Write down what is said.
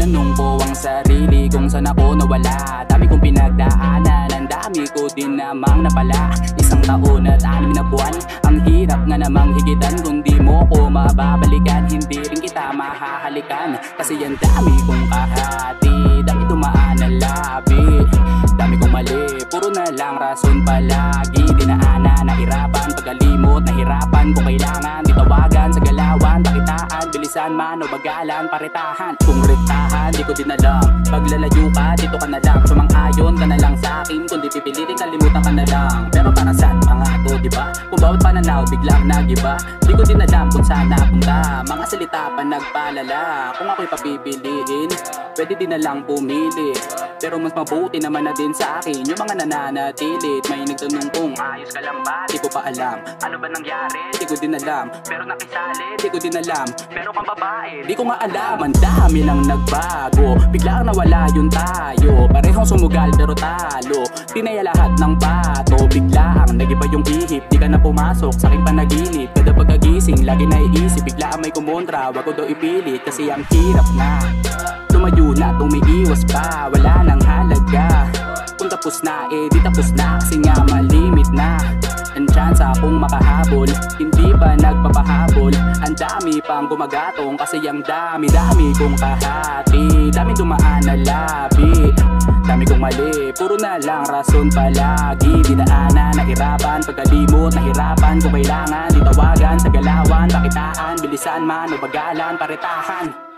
Tinanong ko ang sarili kung saan ako nawala. Dami kong pinagdaanan, ang dami ko din namang napala. Isang taon at 6 na buwan, ang hirap nga namang higitan. Kung di mo ko mababalikan, hindi rin kita mahahalikan. Kasi ang dami kong kahati, dami tumaan na labi. Dami kong mali, puro na lang rason palagi. Dinaanan, nahirapan, pagalimot, nahirapan. Kung kailangan, ditawagan sa galawan, pakitaan, bilisan man o bagalan, paritahan. Kung rektahan, di ko din alam. Paglalayo ka, dito ka na lang. Sumang-ayon ka na lang sa akin, kundi pipilitin, kalimutan ka na lang. Pero para saan mga to, diba? Kung bawat pananaw, biglang nagiba. Di ko din alam kung saan napunta. Mga salita pa nagpalala. Kung ako'y papipiliin, pwede din na lang pumili. Pero mas mabuti naman na din sa akin yung mga nananatilit. May nagtanong kung ayos ka lang ba? Di ko pa alam. Ano ba nangyari? Di ko din alam. Pero nakisali? Di ko din alam. Pero kang babae? Di ko nga alam. Ang dami nang nagbago, biglang nawala yung tayo. Parehong sumugal pero talo. Tinaya lahat ng pato. Bigla ang nagiba yung ihip. Di ka na pumasok sa aking panaginip. Kada pagkagising, lagi naiisip. Bigla ang may kumontra, wag ko daw ipilit. Kasi ang hirap na. Tumayo na, tumiiwas pa, wala nang halaga. Kung tapos na, di tapos na. Kasi nga malimit na ang chance akong makahabol. Hindi pa nagpapahabol. Ang dami pang gumagatong. Kasi ang dami-dami kong kahati. Daming dumaan na labi. Dami kong mali, puro na lang rason palagi. Dinaanan, nahirapan, pagkalimot, nahirapan. Kung kailangan, ditawagan sa galawan, pakitaan, bilisan man o bagalan, paritahan.